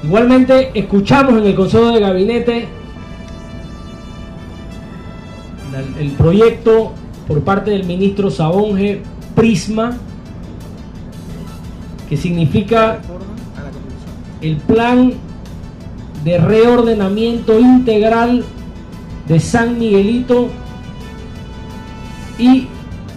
Igualmente escuchamos en el Consejo de Gabinete el proyecto por parte del ministro Sabonge, Prisma, que significa el plan de reordenamiento integral de San Miguelito y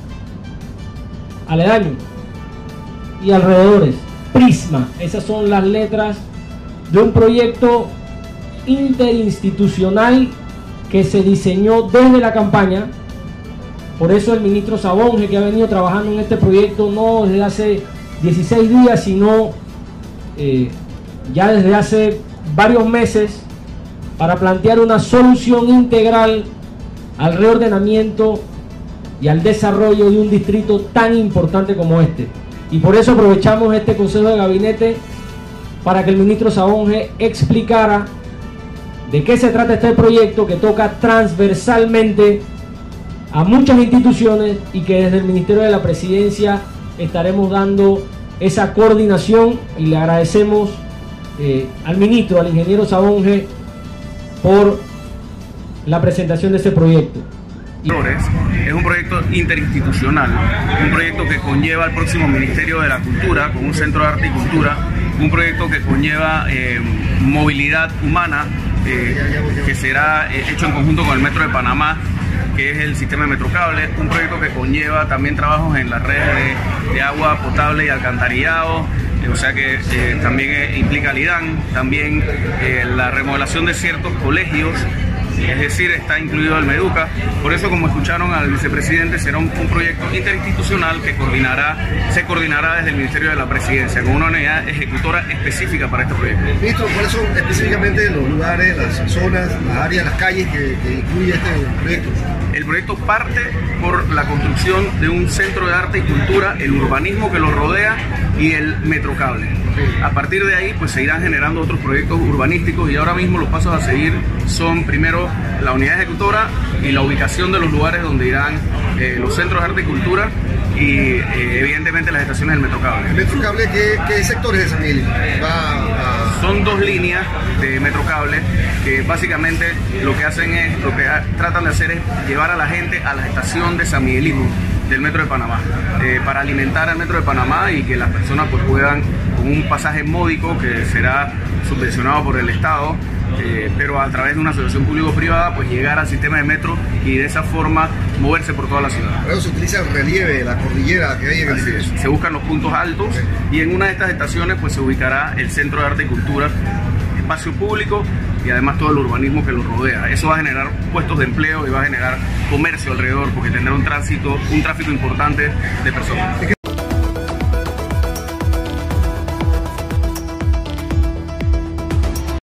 aledaño y alrededores. Prisma, esas son las letras de un proyecto interinstitucional que se diseñó desde la campaña. Por eso el ministro Sabonge, que ha venido trabajando en este proyecto no desde hace 16 días, sino ya desde hace varios meses, para plantear una solución integral al reordenamiento y al desarrollo de un distrito tan importante como este. Y por eso aprovechamos este Consejo de Gabinete para que el ministro Sabonge explicara de qué se trata este proyecto, que toca transversalmente a muchas instituciones y que desde el Ministerio de la Presidencia estaremos dando esa coordinación, y le agradecemos al ministro, al ingeniero Sabonge, por la presentación de este proyecto. Es un proyecto interinstitucional, un proyecto que conlleva al próximo Ministerio de la Cultura con un centro de arte y cultura, un proyecto que conlleva movilidad humana, que será hecho en conjunto con el Metro de Panamá, que es el sistema de Metrocable, un proyecto que conlleva también trabajos en las redes de agua potable y alcantarillado, o sea que también implica el IDAN, también la remodelación de ciertos colegios, es decir, está incluido el Meduca. Por eso, como escucharon al vicepresidente, será un proyecto interinstitucional que se coordinará desde el Ministerio de la Presidencia, con una unidad ejecutora específica para este proyecto. Ministro, ¿cuáles son específicamente los lugares, las zonas, las áreas, las calles que incluye este proyecto? El proyecto parte por la construcción de un centro de arte y cultura, el urbanismo que lo rodea y el Metrocable. A partir de ahí pues se irán generando otros proyectos urbanísticos, y ahora mismo los pasos a seguir son primero la unidad ejecutora y la ubicación de los lugares donde irán los centros de arte y cultura y evidentemente las estaciones del Metrocable. ¿El Metrocable qué sectores de San Miguelito? Son dos líneas de Metrocable que básicamente lo que tratan de hacer es llevar a la gente a la estación de San Miguelito del Metro de Panamá, para alimentar al Metro de Panamá y que las personas pues puedan, con un pasaje módico que será subvencionado por el Estado, pero a través de una asociación público-privada, pues llegar al sistema de metro y de esa forma moverse por toda la ciudad. Pero se utiliza el relieve, la cordillera que hay en el distrito. Se buscan los puntos altos, y en una de estas estaciones pues se ubicará el Centro de Arte y Cultura, espacio público y además todo el urbanismo que lo rodea. Eso va a generar puestos de empleo y va a generar comercio alrededor, porque tendrá un tráfico importante de personas.